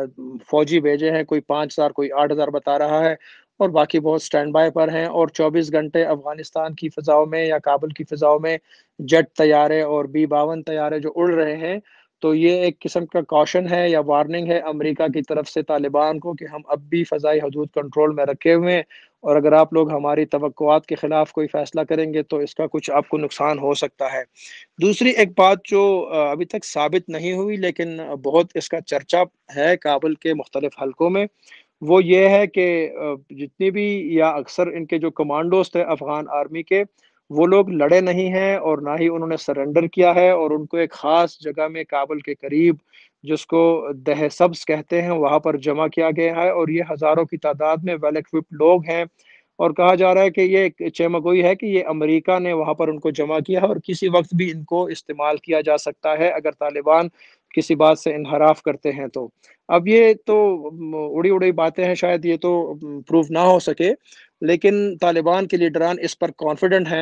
فوجی بھیجے ہیں، کوئی 5,000 کوئی 8,000 بتا رہا ہے، اور باقی بہت سٹینڈ بائی پر ہیں، اور 24 گھنٹے افغانستان کی فضاؤں میں یا کابل کی فضاؤں میں جیٹ طیارے اور B-52 طیارے جو اڑ رہے ہیں۔ تو یہ ایک قسم کا کوشن ہے یا وارننگ ہے امریکہ کی طرف سے طالبان کو کہ ہم اب بھی فضائی حدود کنٹرول میں رکھے ہوئے ہیں، اور اگر آپ لوگ ہماری توقعات کے خلاف کوئی فیصلہ کریں گے تو اس کا کچھ آپ کو نقصان ہو سکتا ہے۔ دوسری ایک بات جو ابھی تک ثابت نہیں ہوئی لیکن بہت اس کا چرچا ہے کابل کے مختلف حلقوں میں، وہ یہ ہے کہ جتنی بھی یا اکثر ان کے جو کمانڈوز تھے افغان آرمی کے، وہ لوگ لڑے نہیں ہیں اور نہ ہی انہوں نے سرنڈر کیا ہے، اور ان کو ایک خاص جگہ میں کابل کے قریب، جس کو دہ سبز کہتے ہیں، وہاں پر جمع کیا گیا ہے، اور یہ ہزاروں کی تعداد میں ویل ایکوپڈ لوگ ہیں، اور کہا جا رہا ہے کہ یہ ایک چیمگوئی ہے کہ یہ امریکہ نے وہاں پر ان کو جمع کیا ہے، اور کسی وقت بھی ان کو استعمال کیا جا سکتا ہے اگر طالبان کسی بات سے انحراف کرتے ہیں تو۔ اب یہ تو اڑی اڑی باتیں ہیں، شاید یہ تو پروف نہ ہو سکے، لیکن طالبان کے لیڈران اس پر کانفیڈنٹ ہیں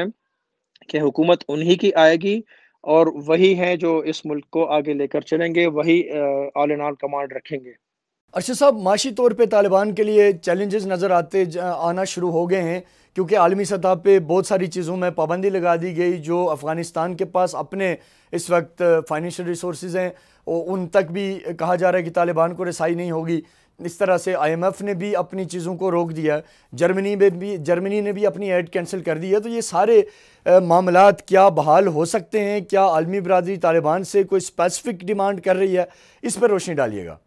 کہ حکومت انہی کی آئے گی، اور وہی ہیں جو اس ملک کو آگے لے کر چلیں گے، وہی آل ان آل کمانڈ رکھیں گے۔ ارشد صاحب، معاشی طور پہ طالبان کے لیے چیلنجز نظر آنا شروع ہو گئے ہیں، کیونکہ عالمی سطح پہ بہت ساری چیزوں میں پابندی لگا دی گئی جو افغانستان کے پاس اپنے اس وقت فائنینشیل ریسورسز ہیں، ان تک بھی کہا جا رہا ہے کہ طالبان کو رسائی نہیں ہوگی۔ اس طرح سے آئی ایم ایف نے بھی اپنی چیزوں کو روک دیا، جرمنی نے بھی اپنی ایڈ کینسل کر دی ہے۔ تو یہ سارے معاملات کیا بحال ہو سکتے ہیں؟ کیا عالمی برادری طالبان سے کوئی اسپیسیفک ڈیمانڈ کر رہی ہے؟ اس پر روشنی ڈالیے گا۔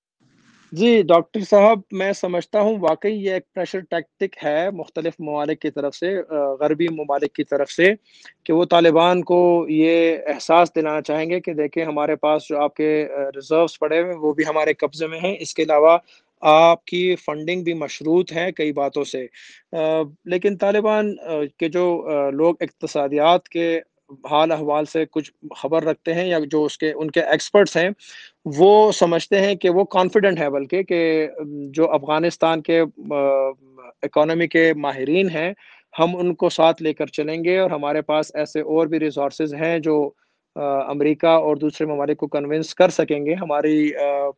جی ڈاکٹر صاحب، میں سمجھتا ہوں واقعی یہ ایک پریشر ٹیکٹک ہے مختلف ممالک کی طرف سے، غربی ممالک کی طرف سے، کہ وہ طالبان کو یہ احساس دلانا چاہیں گے کہ دیکھیں ہمارے پاس جو آپ کے ریزروز پڑے ہوئے وہ بھی ہمارے قبضے میں ہیں، اس کے علاوہ آپ کی فنڈنگ بھی مشروط ہے کئی باتوں سے۔ لیکن طالبان کے جو لوگ اقتصادیات کے حال احوال سے کچھ خبر رکھتے ہیں، یا جو ان کے ایکسپرٹس ہیں، وہ سمجھتے ہیں کہ وہ کانفیڈنٹ ہے بلکہ کہ جو افغانستان کے اکانومی کے ماہرین ہیں، ہم ان کو ساتھ لے کر چلیں گے، اور ہمارے پاس ایسے اور بھی ریسورسز ہیں جو امریکہ اور دوسرے ممالک کو کنونس کر سکیں گے ہماری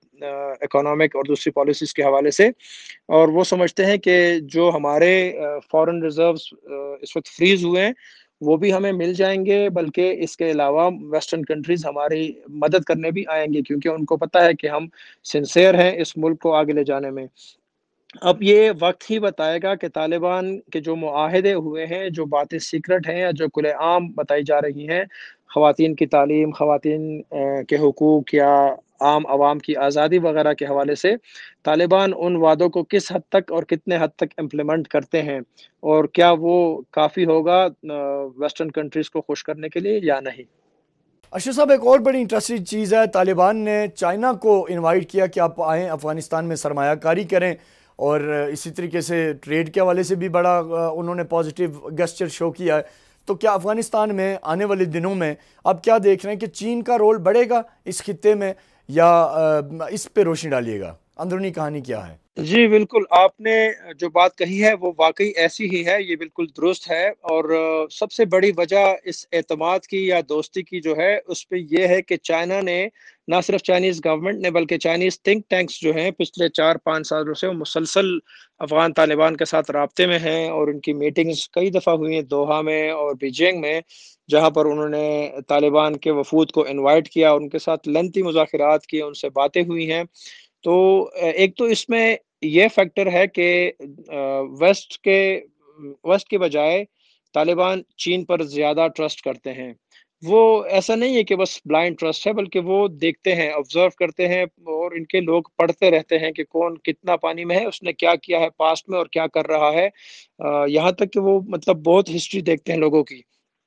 اکانومک اور دوسری پالیسیز کے حوالے سے۔ اور وہ سمجھتے ہیں کہ جو ہمارے فارن ریزروز اس وقت فریز ہوئے ہیں وہ بھی ہمیں مل جائیں گے، بلکہ اس کے علاوہ ویسٹرن کنٹریز ہماری مدد کرنے بھی آئیں گے، کیونکہ ان کو پتہ ہے کہ ہم سنسیئر ہیں اس ملک کو آگے لے جانے میں۔ اب یہ وقت ہی بتائے گا کہ طالبان کے جو معاہدے ہوئے ہیں، جو باتیں سیکرٹ ہیں یا جو کھلے عام بتائی جا رہی ہیں، خواتین کی تعلیم، خواتین کے حقوق یا عام عوام کی آزادی وغیرہ کے حوالے سے، طالبان ان وعدوں کو کس حد تک اور کتنے حد تک امپلیمنٹ کرتے ہیں، اور کیا وہ کافی ہوگا ویسٹرن کنٹریز کو خوش کرنے کے لیے یا نہیں۔ ارشد صاحب، ایک اور بڑی انٹرسٹنگ چیز ہے، طالبان نے چائنا کو انوائٹ کیا کہ آپ آئیں افغانستان میں سرمایہ کاری کریں، اور اسی طریقے سے ٹریڈ کے حوالے سے بھی بڑا انہوں نے پازیٹیو گیسچر شو کیا ہے۔ تو کیا افغانستان میں آنے والے دنوں میں آپ کیا دیکھ رہے ہیں کہ چین کا رول بڑھے گا اس خطے میں، یا اس پہ روشنی ڈالیے گا، اندرونی کہانی کیا ہے؟ جی بالکل، آپ نے جو بات کہی ہے وہ واقعی ایسی ہی ہے، یہ بالکل درست ہے، اور سب سے بڑی وجہ اس اعتماد کی یا دوستی کی جو ہے اس پہ یہ ہے کہ چائنا نے، نہ صرف چائنیز گورنمنٹ نے بلکہ چائنیز تھنک ٹینکس جو ہیں پچھلے 4-5 سالوں سے وہ مسلسل افغان طالبان کے ساتھ رابطے میں ہیں، اور ان کی میٹنگز کئی دفعہ ہوئی ہیں دوحہ میں اور بیجنگ میں، جہاں پر انہوں نے طالبان کے وفود کو انوائٹ کیا، ان کے ساتھ لنتی مذاکرات کیے، ان سے باتیں ہوئی ہیں۔ تو ایک تو اس میں یہ فیکٹر ہے کہ ویسٹ کے بجائے طالبان چین پر زیادہ ٹرسٹ کرتے ہیں۔ وہ ایسا نہیں ہے کہ بس بلائنڈ ٹرسٹ ہے، بلکہ وہ دیکھتے ہیں، آبزرو کرتے ہیں، اور ان کے لوگ پڑھتے رہتے ہیں کہ کون کتنا پانی میں ہے، اس نے کیا کیا ہے پاسٹ میں اور کیا کر رہا ہے، یہاں تک کہ وہ مطلب بہت ہسٹری دیکھتے ہیں لوگوں کی۔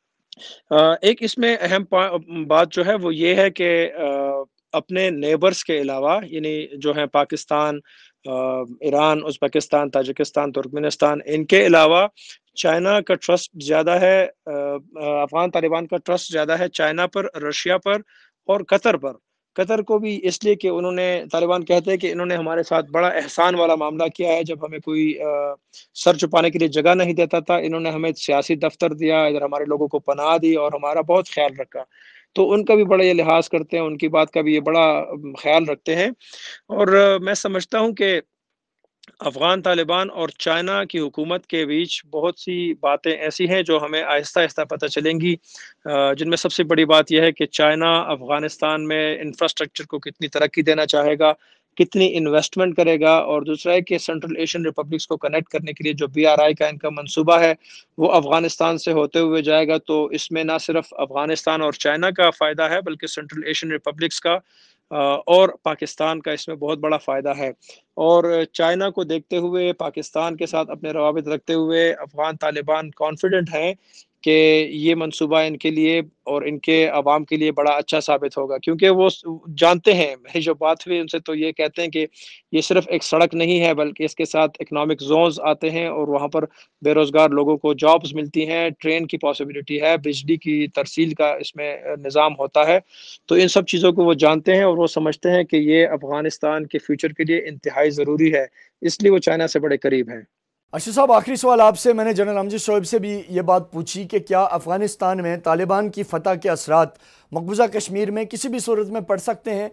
ایک اس میں اہم بات جو ہے وہ یہ ہے کہ اپنے نیبرز کے علاوہ، یعنی جو ہیں Pakistan, Iran, Uzbekistan, Tajikistan, Turkmenistan, ان کے علاوہ چائنا کا ٹرسٹ زیادہ ہے، افغان طالبان کا ٹرسٹ زیادہ ہے چائنا پر، رشیا پر اور قطر پر۔ قطر کو بھی اس لیے کہ انہوں نے، طالبان کہتے ہیں کہ انہوں نے ہمارے ساتھ بڑا احسان والا معاملہ کیا ہے، جب ہمیں کوئی سر چھپانے کے لیے جگہ نہیں دیتا تھا، انہوں نے ہمیں سیاسی دفتر دیا، ادھر ہمارے لوگوں کو پناہ دی اور ہمارا بہت خیال رکھا۔ تو ان کا بھی بڑا یہ لحاظ کرتے ہیں، ان کی بات کا بھی یہ بڑا خیال رکھتے ہیں۔ اور میں سمجھتا ہوں کہ افغان طالبان اور چائنا کی حکومت کے بیچ بہت سی باتیں ایسی ہیں جو ہمیں آہستہ آہستہ پتہ چلیں گی، جن میں سب سے بڑی بات یہ ہے کہ چائنا افغانستان میں انفراسٹرکچر کو کتنی ترقی دینا چاہے گا، کتنی انویسٹمنٹ کرے گا، اور دوسرا ہے کہ سینٹرل ایشین ریپبلکس کو کنیکٹ کرنے کے لیے جو BRI کا ان کا منصوبہ ہے وہ افغانستان سے ہوتے ہوئے جائے گا۔ تو اس میں نہ صرف افغانستان اور چائنا کا فائدہ ہے بلکہ سینٹرل ایشین ریپبلکس کا اور پاکستان کا اس میں بہت بڑا فائدہ ہے۔ اور چائنا کو دیکھتے ہوئے، پاکستان کے ساتھ اپنے روابط رکھتے ہوئے، افغان طالبان کانفیڈنٹ ہیں کہ یہ منصوبہ ان کے لیے اور ان کے عوام کے لیے بڑا اچھا ثابت ہوگا، کیونکہ وہ جانتے ہیں، میری جو بات ہوئی ان سے تو یہ کہتے ہیں کہ یہ صرف ایک سڑک نہیں ہے بلکہ اس کے ساتھ اکنامک زونز آتے ہیں، اور وہاں پر بے روزگار لوگوں کو جابز ملتی ہیں، ٹرین کی پاسبلٹی ہے، بجلی کی ترسیل کا اس میں نظام ہوتا ہے۔ تو ان سب چیزوں کو وہ جانتے ہیں، اور وہ سمجھتے ہیں کہ یہ افغانستان کے فیوچر کے لیے انتہائی ضروری ہے، اس لیے وہ چائنا سے بڑے قریب ہیں۔ ارشد صاحب، آخری سوال آپ سے، میں نے جنرل امجد شعیب سے بھی یہ بات پوچھی کہ کیا افغانستان میں طالبان کی فتح کے اثرات مقبوضہ کشمیر میں کسی بھی صورت میں پڑ سکتے ہیں؟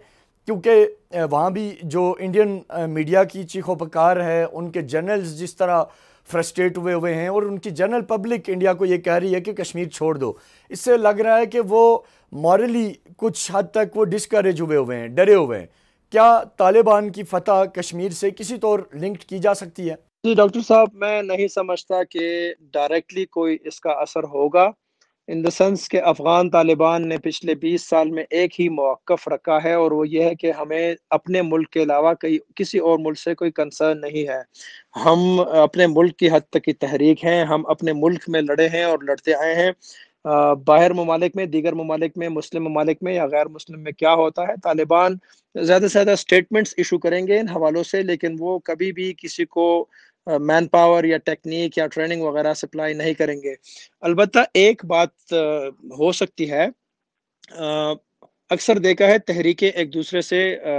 کیونکہ وہاں بھی جو انڈین میڈیا کی چیخو پکار ہے، ان کے جرنلز جس طرح فرسٹریٹ ہوئے ہیں، اور ان کی جنرل پبلک انڈیا کو یہ کہہ رہی ہے کہ کشمیر چھوڑ دو، اس سے لگ رہا ہے کہ وہ مورلی کچھ حد تک وہ ڈسکریج ہوئے ہیں، ڈرے ہوئے ہیں۔ کیا طالبان کی فتح کشمیر سے کسی طور لنکڈ کی جا سکتی ہے؟ جی ڈاکٹر صاحب، میں نہیں سمجھتا کہ ڈائریکٹلی کوئی اس کا اثر ہوگا، ان دا سینس کہ افغان طالبان نے پچھلے 20 سال میں ایک ہی موقف رکھا ہے، اور وہ یہ ہے کہ ہمیں اپنے ملک کے علاوہ کسی اور ملک سے کوئی کنسرن نہیں ہے۔ ہم اپنے ملک کی حد تک کی تحریک ہیں، ہم اپنے ملک میں لڑے ہیں اور لڑتے آئے ہیں۔ باہر ممالک میں، دیگر ممالک میں، مسلم ممالک میں یا غیر مسلم میں کیا ہوتا ہے، طالبان زیادہ سے زیادہ سٹیٹمنٹس ایشو کریں گے ان حوالوں سے، لیکن وہ کبھی بھی کسی کو مین پاور یا ٹیکنیک یا ٹریننگ وغیرہ سپلائی نہیں کریں گے۔ البتہ ایک بات ہو سکتی ہے، اکثر دیکھا ہے تحریکیں ایک دوسرے سے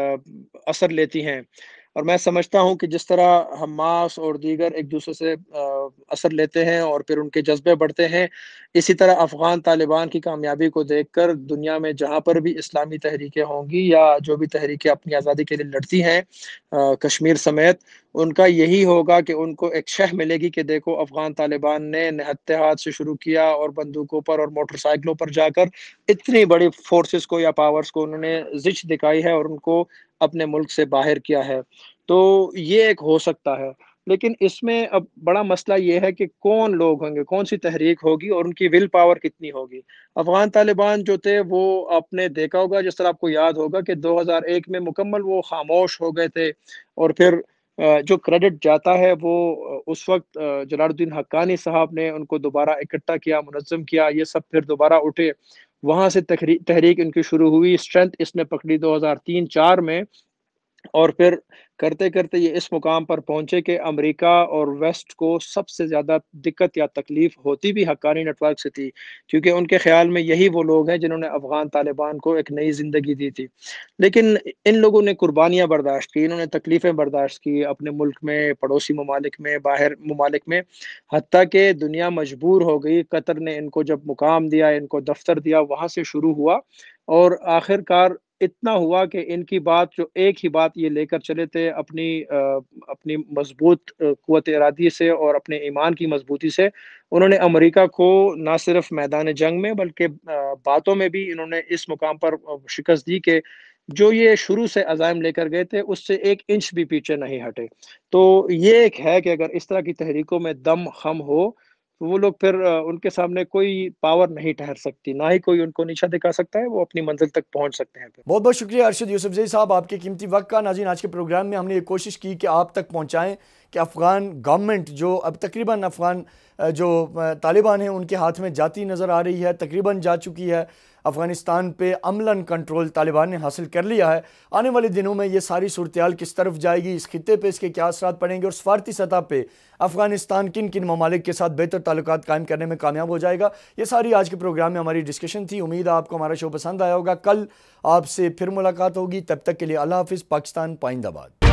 اثر لیتی ہیں، اور میں سمجھتا ہوں کہ جس طرح حماس اور دیگر ایک دوسرے سے اثر لیتے ہیں اور پھر ان کے جذبے بڑھتے ہیں، اسی طرح افغان طالبان کی کامیابی کو دیکھ کر دنیا میں جہاں پر بھی اسلامی تحریکیں ہوں گی یا جو بھی تحریکیں اپنی آزادی کے لیے لڑتی ہیں کشمیر سمیت، ان کا یہی ہوگا کہ ان کو ایک شہ ملے گی کہ دیکھو افغان طالبان نے نہتے ہاتھ سے شروع کیا اور بندوقوں پر اور موٹر سائیکلوں پر جا کر اتنی بڑی فورسز کو یا پاورز کو انہوں نے زچ دکھائی ہے اور ان کو اپنے ملک سے باہر کیا ہے۔ تو یہ ایک ہو سکتا ہے، لیکن اس میں اب بڑا مسئلہ یہ ہے کہ کون لوگ ہوں گے، کون سی تحریک ہوگی اور ان کی ول پاور کتنی ہوگی۔ افغان طالبان جو تھے وہ آپ نے دیکھا ہوگا، جس طرح آپ کو یاد ہوگا کہ 2001 میں مکمل وہ خاموش ہو گئے تھے، اور پھر جو کریڈٹ جاتا ہے وہ اس وقت جلال الدین حقانی صاحب نے ان کو دوبارہ اکٹھا کیا، منظم کیا، یہ سب پھر دوبارہ اٹھے، وہاں سے تحریک ان کی شروع ہوئی، اسٹرینتھ اس نے پکڑی 2003-4 میں، اور پھر کرتے کرتے یہ اس مقام پر پہنچے کہ امریکہ اور ویسٹ کو سب سے زیادہ دقت یا تکلیف ہوتی بھی حقانی نیٹ ورک سے تھی، کیونکہ ان کے خیال میں یہی وہ لوگ ہیں جنہوں نے افغان طالبان کو ایک نئی زندگی دی تھی۔ لیکن ان لوگوں نے قربانیاں برداشت کی، انہوں نے تکلیفیں برداشت کی اپنے ملک میں، پڑوسی ممالک میں، باہر ممالک میں، حتیٰ کہ دنیا مجبور ہو گئی، قطر نے ان کو جب مقام دیا، ان کو دفتر دیا، وہاں سے شروع ہوا، اور آخر کار اتنا ہوا کہ ان کی بات جو ایک ہی بات یہ لے کر چلے تھے اپنی مضبوط قوت ارادی سے اور اپنے ایمان کی مضبوطی سے، انہوں نے امریکہ کو نہ صرف میدان جنگ میں بلکہ باتوں میں بھی انہوں نے اس مقام پر شکست دی کہ جو یہ شروع سے عزائم لے کر گئے تھے اس سے 1 انچ بھی پیچھے نہیں ہٹے۔ تو یہ ایک ہے کہ اگر اس طرح کی تحریکوں میں دم خم ہو تو وہ لوگ پھر ان کے سامنے کوئی پاور نہیں ٹھہر سکتی، نہ ہی کوئی ان کو نیچا دکھا سکتا ہے، وہ اپنی منزل تک پہنچ سکتے ہیں۔ بہت بہت شکریہ ارشد یوسفزئی صاحب آپ کے قیمتی وقت کا۔ ناظرین، آج کے پروگرام میں ہم نے یہ کوشش کی کہ آپ تک پہنچائیں کہ افغان گورنمنٹ جو اب تقریباً افغان جو طالبان ہیں ان کے ہاتھ میں جاتی نظر آ رہی ہے، تقریباً جا چکی ہے، افغانستان پہ عملاً کنٹرول طالبان نے حاصل کر لیا ہے۔ آنے والے دنوں میں یہ ساری صورتحال کس طرف جائے گی، اس خطے پہ اس کے کیا اثرات پڑیں گے، اور سفارتی سطح پہ افغانستان کن کن ممالک کے ساتھ بہتر تعلقات قائم کرنے میں کامیاب ہو جائے گا، یہ ساری آج کے پروگرام میں ہماری ڈسکشن تھی۔ امید ہے آپ کو ہمارا شو پسند آیا ہوگا۔ کل آپ سے پھر ملاقات ہوگی، تب تک کے لیے اللہ حافظ۔ پاکستان پائندہ باد۔